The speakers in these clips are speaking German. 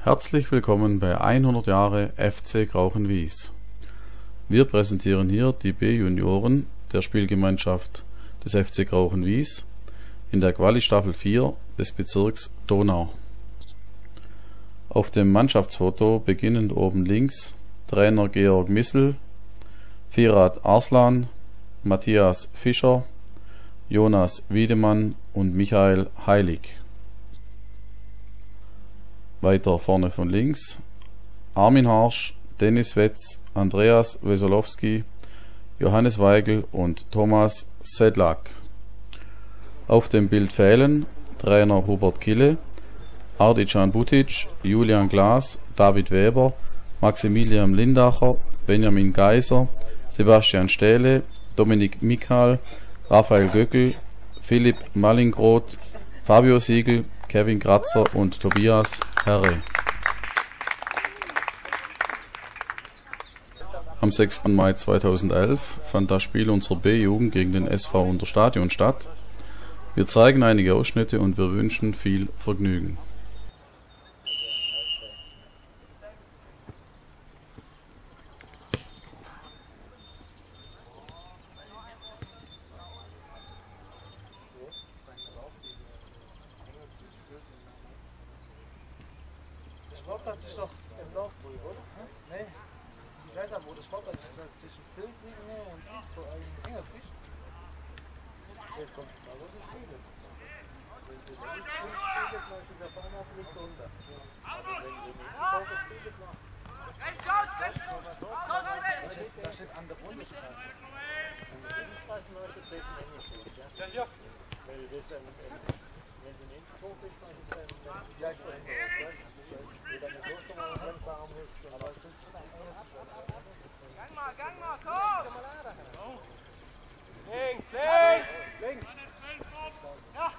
Herzlich willkommen bei 100 Jahre FC Krauchenwies. Wir präsentieren hier die B-Junioren der Spielgemeinschaft des FC Krauchenwies in der Quali-Staffel 4 des Bezirks Donau. Auf dem Mannschaftsfoto beginnend oben links Trainer Georg Missel, Firat Arslan, Matthias Fischer, Jonas Wiedemann und Michael Heilig. Weiter vorne von links Armin Harsch, Dennis Wetz, Andreas Wesolowski, Johannes Weigel und Thomas Sedlak. Auf dem Bild fehlen Trainer Hubert Kille, Ardican Butic, Julian Glas, David Weber, Maximilian Lindacher, Benjamin Geiser, Sebastian Stähle, Dominik Mikal, Raphael Göckel, Philipp Mallingroth, Fabio Siegel, Kevin Kratzer und Tobias Herre. Am 6. Mai 2011 fand das Spiel unserer B-Jugend gegen den SV Unterstadion statt. Wir zeigen einige Ausschnitte und wir wünschen viel Vergnügen. Der Sportplatz ist doch im Dorfbrühl, oder? Nee, ich weiß aber, wo der Sportplatz ist, zwischen Vilsingen und Innsbruck, Engelsfisch. Jetzt kommt da, wo sie spielen. Wenn sie nicht spielen, dann ist der Bahnhof nicht runter. Aber wenn sie nicht spielen, dann das steht an der Bundesstraße. An der Bundesstraße ist das in Engelfisch, ja? Ja. Weil das wenn sie in Innsbruck ist, dann ist das gleich dahinter. Gang mal, komm! Links! Ja!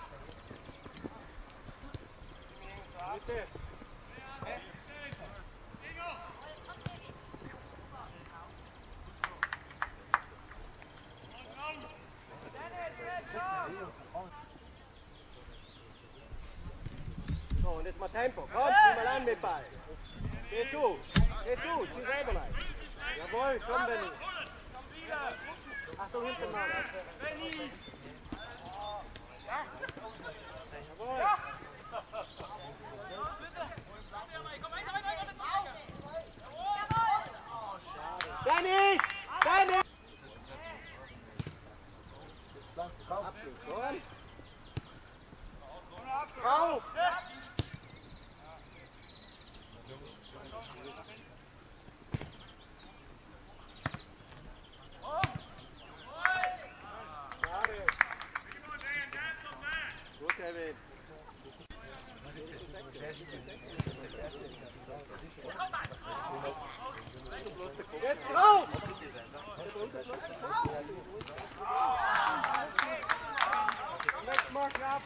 Bitte! So, und jetzt mal Tempo. Komm, zieh mal an mit Ball. Geh zu, zieh selber rein. Jawohl, komm Benni. Achtung, hinten mal. Benni! Jawohl. Dennis! Dennis! Abschluss, komm. Rauf! Kevin. Jetzt drauf! Nächstes Mal knapp.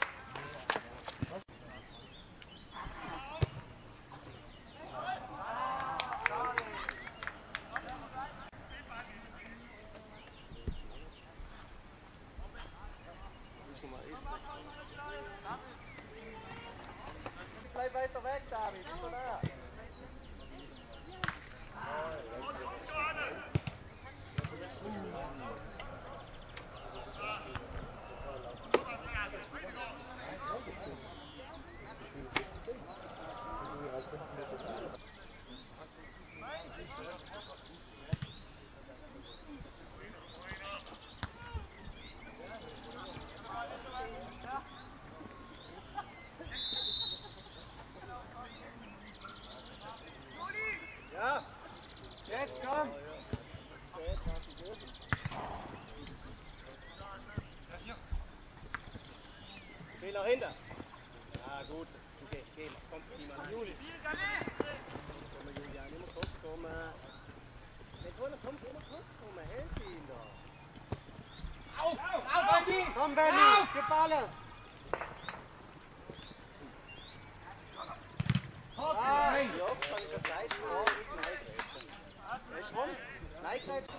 Bleib weiter weg, David. So da. Ja, jetzt komm! Geh nach hinten. Ja, gut. Okay, geh. Komm, zieh mal an. Juli. Komm, Julian, immer kurz kommen. Komm, immer kurz kommen. Helf ihn doch. Auf, Benni! Komm, Benni, gib alles! Ah, ja, kann ich schon Zeit machen. Weißt du warum? Neigreitschen.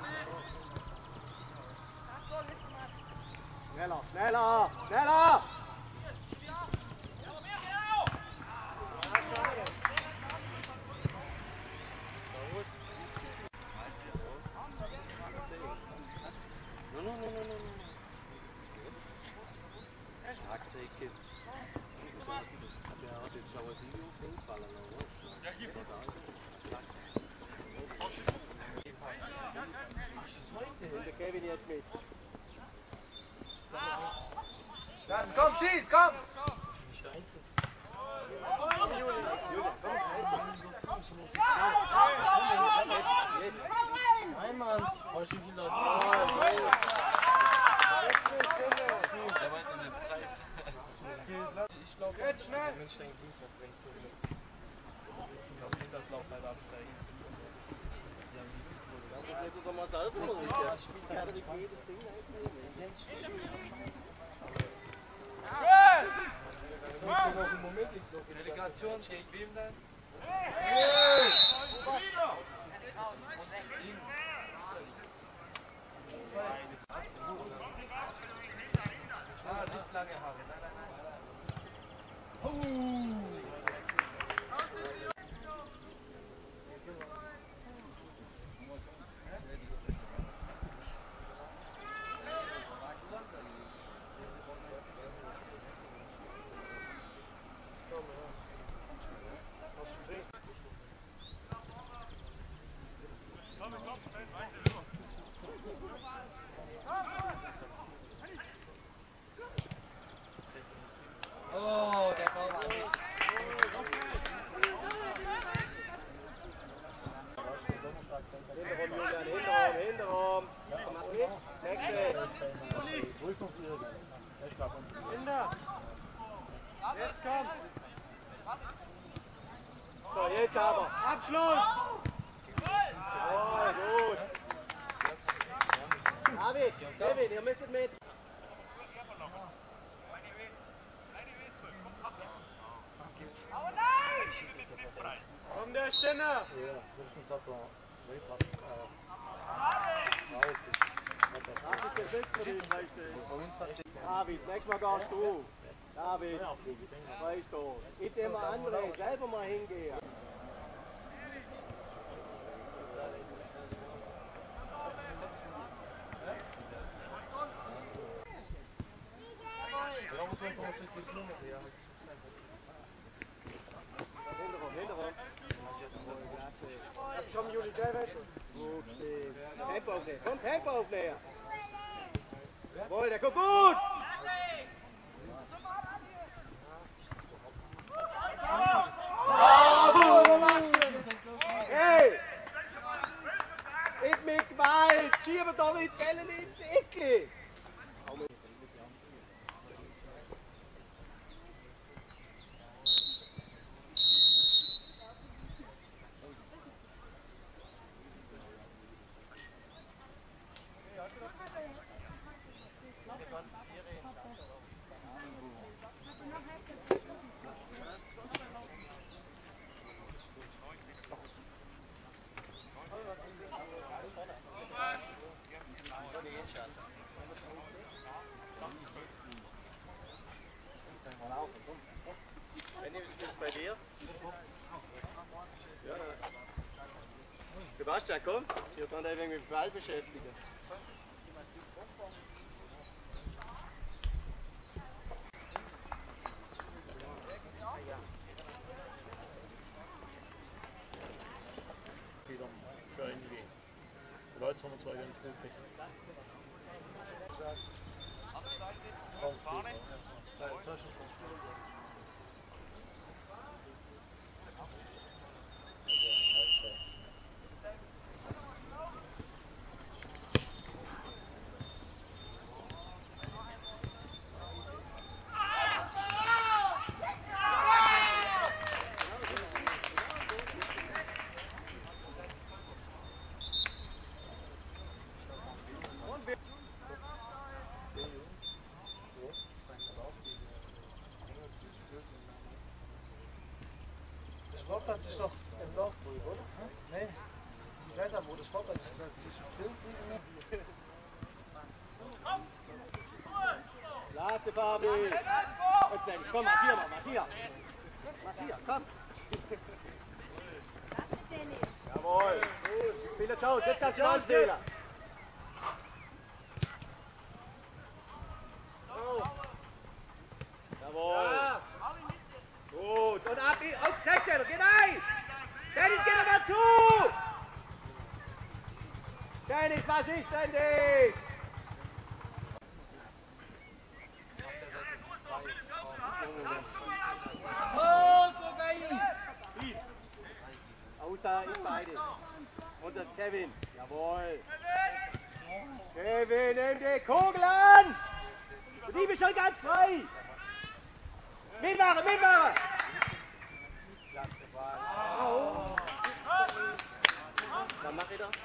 Schneller, schneller, schneller! Ja, schade. Schlagzeuge. Der hat jetzt schon ein Video Fußballer noch. Ja, gib mir der Kevin jetzt mit. Das, komm, schieß, komm! Nein, Mann. Was ist denn da? Der meint in den Preis. Ich glaube, jetzt schnell! Ich glaube nicht, dass Lauf leider absteigen. Das hätte doch mal selber noch nicht. Der spielt ja jedes Ding noch im Moment nichts noch. Delegation gegen wem denn? Ah, nicht lange Haare. Nein. Oh, der Ball war nicht. Hinterraum. Mach mit. Nächste. Hinter. Jetzt komm. So, jetzt aber. Abschluss. Oh, gut. David, Kevin, ihr müsst mit. Komm der Stenner! David, nächstes Mal gehst du. David, weißt du. Ich dem André selber mal hingehen. Hinterraum. Komm, Juli, gleich weiter. Tempo aufnehmen. Komm, Tempo aufnehmen. Jawohl, der kommt gut. Hey! Nicht mit Gewalt! Schieben da nicht Bälle ins Ecke! Benni, wie ist es bei dir? Ja. Sebastian, komm, wir sind ein wenig mit dem Ball beschäftigen. Für irgendwie. Die Leute haben wir zwar ganz gut mit. Der Sportplatz ist doch im Laufbrühe, oder? Nee. Ich weiß aber, wo der Sportplatz ist. Zwischen Filzen und... Lasse Fabi! Komm, marschier mal, marschier! Marschier, komm! Jawohl! Spieler, ciao, jetzt kannst du anspielen! was ist denn das? Außer ich beide. Und der Kevin. Jawohl. Kevin, nimm die Kugel an! Die bist schon ganz frei! Mitmachen, mitmachen! Oh. Was mach ich da?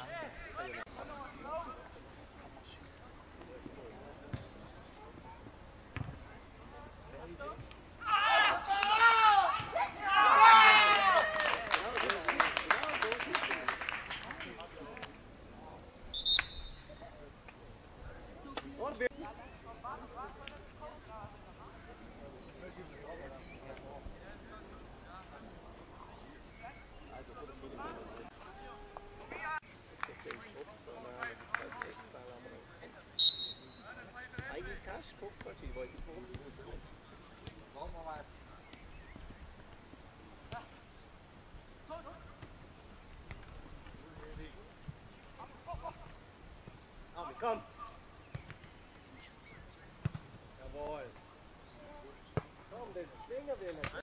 Komm! Jawohl! Komm, den Schwinger will nicht.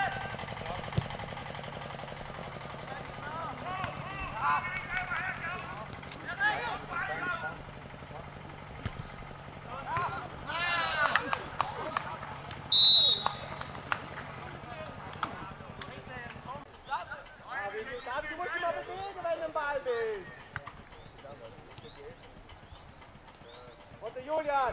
David, du musst dich mal bewegen, wenn du im Ball bist. Und der Julian!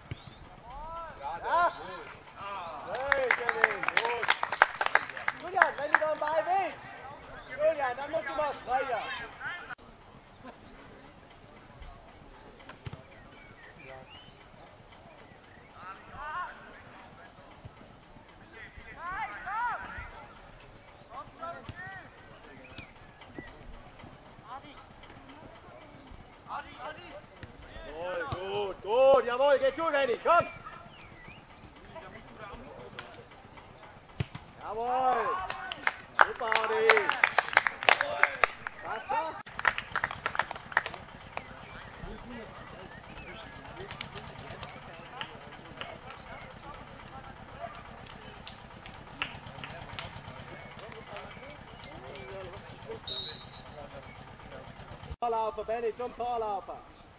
Ja! Hey, Kevin! Gut! Julian, wenn du da am Ball willst! Julian, dann musst du mal freier! Gut, jawohl, geh zu, Renny, komm! Jawohl! Super, Adi! Was so? Torlaufen, Benny, zum Torlaufen!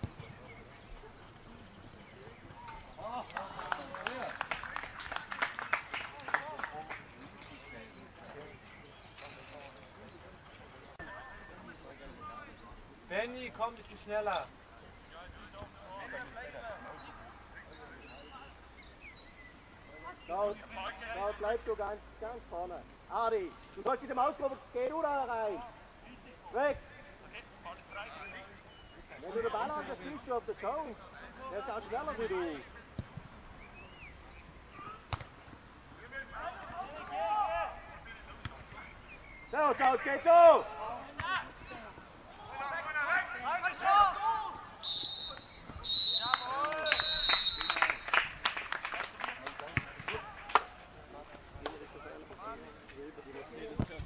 Benny, komm ein bisschen schneller. Da bleib du ganz vorne. Adi, du sollst in dem Ausproben, geh du da rein. Weg! Wenn du den Ball hast, dann spielst du auf der Zone. Der ist auch schneller wie du. So, Charles, geht so!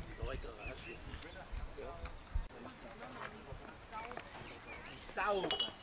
Sauber!